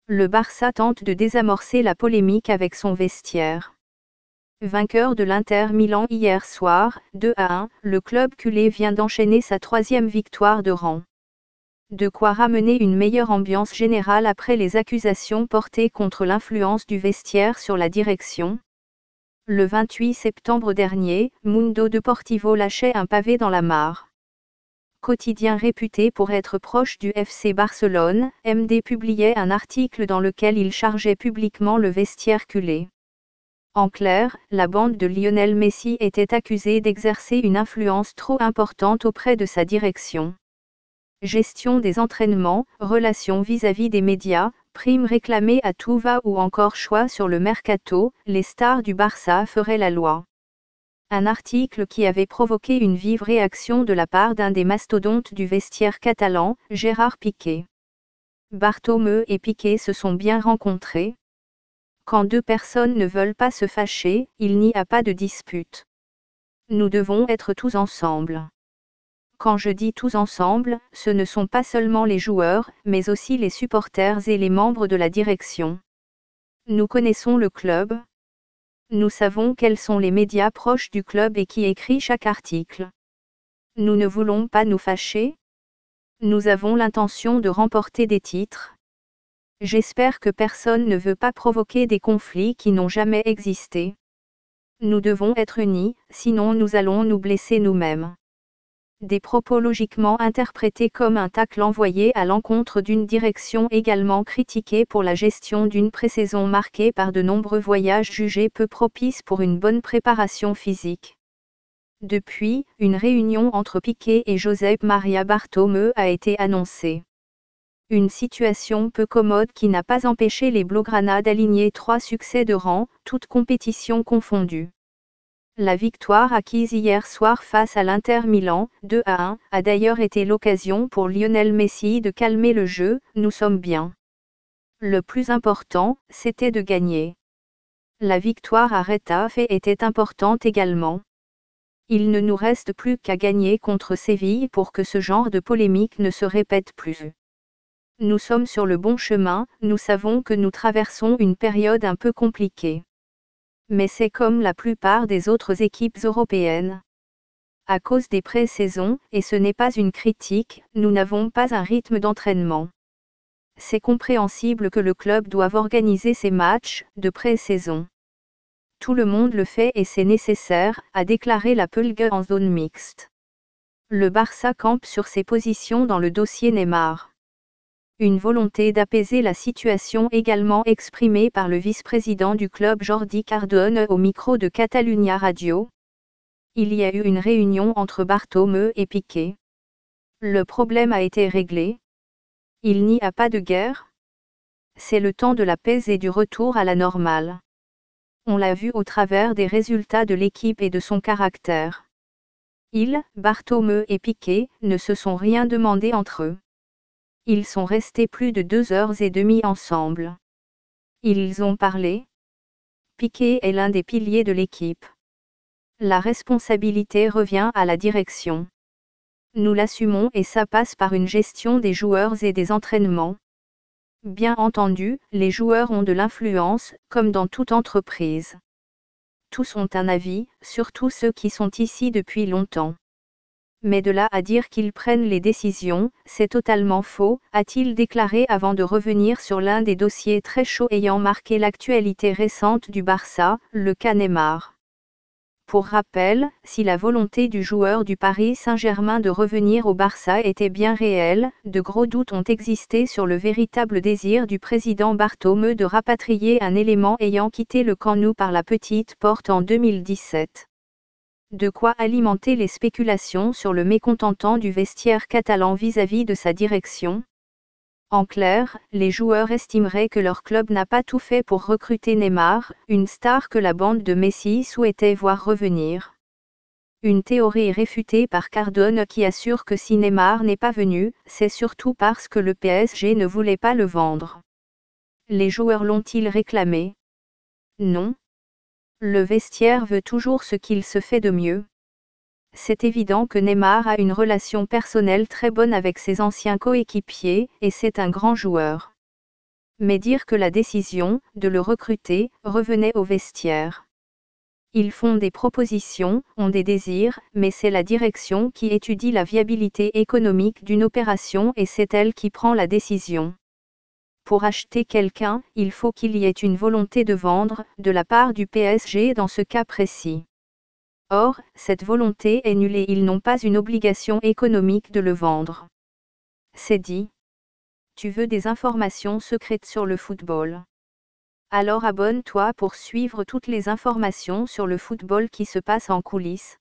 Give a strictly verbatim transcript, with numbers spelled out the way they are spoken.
Le Barça tente de désamorcer la polémique avec son vestiaire. Vainqueur de l'Inter Milan hier soir, deux à un, le club culé vient d'enchaîner sa troisième victoire de rang. De quoi ramener une meilleure ambiance générale après les accusations portées contre l'influence du vestiaire sur la direction. Le vingt-huit septembre dernier, Mundo Deportivo lâchait un pavé dans la mare. Quotidien réputé pour être proche du F C Barcelone, M D publiait un article dans lequel il chargeait publiquement le vestiaire culé. En clair, la bande de Lionel Messi était accusée d'exercer une influence trop importante auprès de sa direction. Gestion des entraînements, relations vis-à-vis des médias, primes réclamées à tout va ou encore choix sur le mercato, les stars du Barça feraient la loi. Un article qui avait provoqué une vive réaction de la part d'un des mastodontes du vestiaire catalan, Gérard Piqué. Bartomeu et Piqué se sont bien rencontrés. Quand deux personnes ne veulent pas se fâcher, il n'y a pas de dispute. Nous devons être tous ensemble. Quand je dis tous ensemble, ce ne sont pas seulement les joueurs, mais aussi les supporters et les membres de la direction. Nous connaissons le club. Nous savons quels sont les médias proches du club et qui écrit chaque article. Nous ne voulons pas nous fâcher. Nous avons l'intention de remporter des titres. J'espère que personne ne veut pas provoquer des conflits qui n'ont jamais existé. Nous devons être unis, sinon nous allons nous blesser nous-mêmes. Des propos logiquement interprétés comme un tacle envoyé à l'encontre d'une direction également critiquée pour la gestion d'une pré-saison marquée par de nombreux voyages jugés peu propices pour une bonne préparation physique. Depuis, une réunion entre Piqué et Josep Maria Bartomeu a été annoncée. Une situation peu commode qui n'a pas empêché les Blaugrana d'aligner trois succès de rang, toutes compétitions confondues. La victoire acquise hier soir face à l'Inter Milan, deux à un, a d'ailleurs été l'occasion pour Lionel Messi de calmer le jeu, nous sommes bien. Le plus important, c'était de gagner. La victoire à Retafe était importante également. Il ne nous reste plus qu'à gagner contre Séville pour que ce genre de polémique ne se répète plus. Nous sommes sur le bon chemin, nous savons que nous traversons une période un peu compliquée. Mais c'est comme la plupart des autres équipes européennes. À cause des pré-saisons, et ce n'est pas une critique, nous n'avons pas un rythme d'entraînement. C'est compréhensible que le club doive organiser ses matchs de pré-saison. Tout le monde le fait et c'est nécessaire, a déclaré la Pulgue en zone mixte. Le Barça campe sur ses positions dans le dossier Neymar. Une volonté d'apaiser la situation également exprimée par le vice-président du club Jordi Cardone au micro de Catalunya Radio. Il y a eu une réunion entre Bartomeu et Piqué. Le problème a été réglé. Il n'y a pas de guerre. C'est le temps de la paix et du retour à la normale. On l'a vu au travers des résultats de l'équipe et de son caractère. Ils, Bartomeu et Piqué, ne se sont rien demandé entre eux. Ils sont restés plus de deux heures et demie ensemble. Ils ont parlé. Piqué est l'un des piliers de l'équipe. La responsabilité revient à la direction. Nous l'assumons et ça passe par une gestion des joueurs et des entraînements. Bien entendu, les joueurs ont de l'influence, comme dans toute entreprise. Tous ont un avis, surtout ceux qui sont ici depuis longtemps. Mais de là à dire qu'ils prennent les décisions, c'est totalement faux, a-t-il déclaré avant de revenir sur l'un des dossiers très chauds ayant marqué l'actualité récente du Barça, le cas Neymar. Pour rappel, si la volonté du joueur du Paris Saint-Germain de revenir au Barça était bien réelle, de gros doutes ont existé sur le véritable désir du président Bartomeu de rapatrier un élément ayant quitté le Camp Nou par la petite porte en deux mille dix-sept. De quoi alimenter les spéculations sur le mécontentement du vestiaire catalan vis-à-vis de sa direction. En clair, les joueurs estimeraient que leur club n'a pas tout fait pour recruter Neymar, une star que la bande de Messi souhaitait voir revenir. Une théorie réfutée par Cardone qui assure que si Neymar n'est pas venu, c'est surtout parce que le P S G ne voulait pas le vendre. Les joueurs l'ont-ils réclamé? Non. Le vestiaire veut toujours ce qu'il se fait de mieux. C'est évident que Neymar a une relation personnelle très bonne avec ses anciens coéquipiers, et c'est un grand joueur. mais dire que la décision de le recruter revenait au vestiaire. Ils font des propositions, ont des désirs, mais c'est la direction qui étudie la viabilité économique d'une opération et c'est elle qui prend la décision. Pour acheter quelqu'un, il faut qu'il y ait une volonté de vendre, de la part du P S G dans ce cas précis. Or, cette volonté est nulle et ils n'ont pas une obligation économique de le vendre. C'est dit. Tu veux des informations secrètes sur le football? Alors abonne-toi pour suivre toutes les informations sur le football qui se passe en coulisses.